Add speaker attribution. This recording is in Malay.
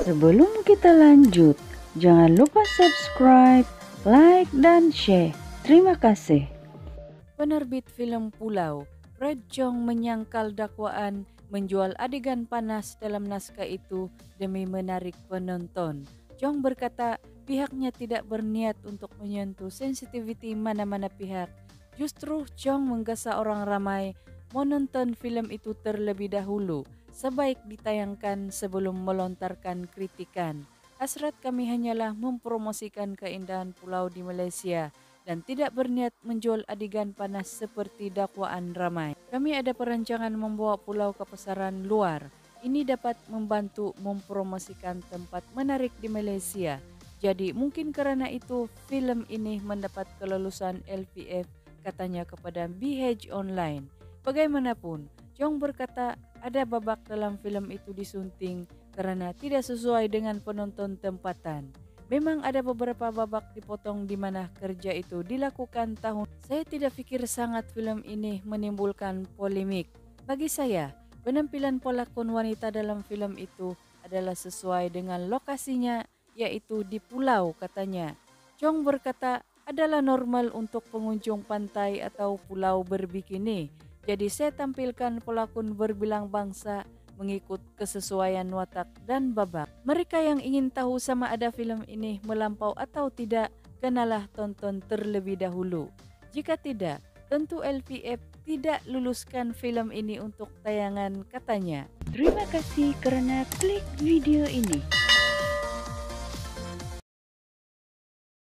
Speaker 1: Sebelum kita lanjut, jangan lupa subscribe, like, dan share. Terima kasih.
Speaker 2: Penerbit film Pulau, Fred Chong menyangkal dakwaan menjual adegan panas dalam naskah itu demi menarik penonton. Chong berkata pihaknya tidak berniat untuk menyentuh sensitiviti mana-mana pihak. Justru Chong menggesa orang ramai menonton film itu terlebih dahulu, sebaik ditayangkan sebelum melontarkan kritikan. Hasrat kami hanyalah mempromosikan keindahan pulau di Malaysia dan tidak berniat menjual adegan panas seperti dakwaan ramai. Kami ada perancangan membawa pulau ke pasaran luar. Ini dapat membantu mempromosikan tempat menarik di Malaysia. Jadi mungkin kerana itu film ini mendapat kelulusan LPF, katanya kepada BH Online. Bagaimanapun, Chong berkata ada babak dalam film itu disunting karena tidak sesuai dengan penonton tempatan. Memang ada beberapa babak dipotong di mana kerja itu dilakukan tahun. Saya tidak pikir sangat film ini menimbulkan polemik. Bagi saya, penampilan pelakon wanita dalam film itu adalah sesuai dengan lokasinya, yaitu di pulau, katanya. Chong berkata adalah normal untuk pengunjung pantai atau pulau berbikini. Jadi saya tampilkan pelakon berbilang bangsa mengikut kesesuaian watak dan babak. Mereka yang ingin tahu sama ada film ini melampau atau tidak, kenalah tonton terlebih dahulu. Jika tidak, tentu LPF tidak luluskan film ini untuk tayangan, katanya.
Speaker 1: Terima kasih karena klik video ini.